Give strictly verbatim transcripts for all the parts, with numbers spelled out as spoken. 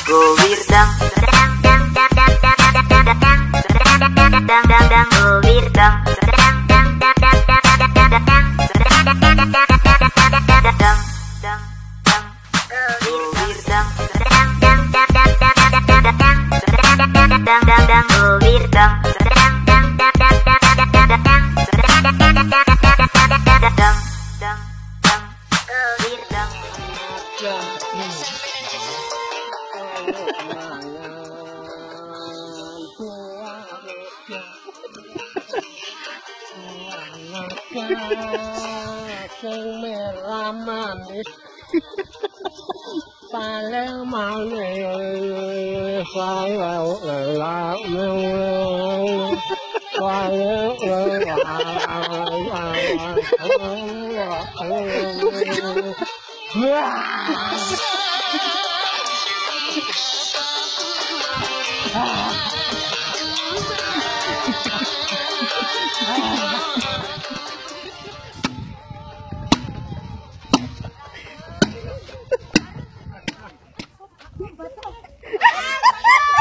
go wirdang dang dang dang dang dang dang dang dang dang dang go wirdang dang dang dang dang dang dang dang dang dang dang go wirdang dang dang dang dang dang dang dang dang dang dang dang go wirdang dang dang dang dang dang dang dang dang dang dang dang go wirdang. Sing merah manis paling manis saya lelak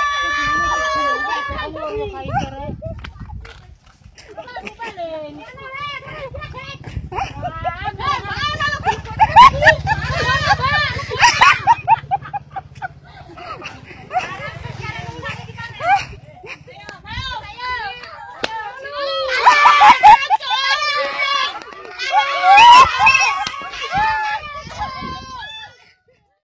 Kain kere.